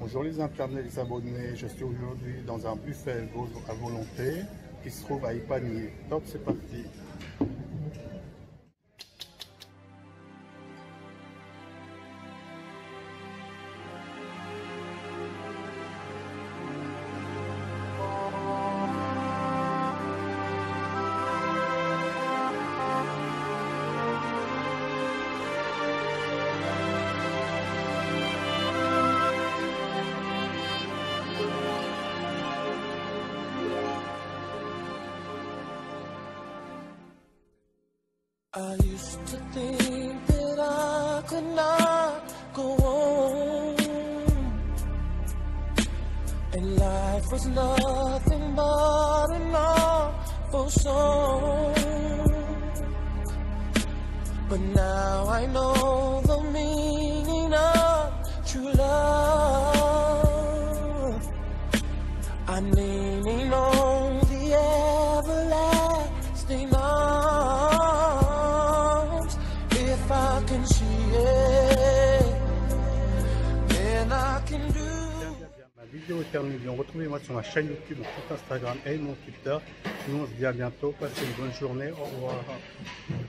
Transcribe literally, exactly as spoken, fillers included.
Bonjour les internautes et les abonnés, je suis aujourd'hui dans un buffet à volonté qui se trouve à Ipagny. Top, c'est parti. I used to think that I could not go on, and life was nothing but an awful song. But now I know the meaning of true love. I'm leaning on the everlasting arms. If I can see it, then I can do. Ma vidéo est terminée. Retrouvez-moi sur ma chaîne YouTube, mon compte Instagram et mon Twitter. Sinon, on se dit à bientôt. Passez une bonne journée. Au revoir.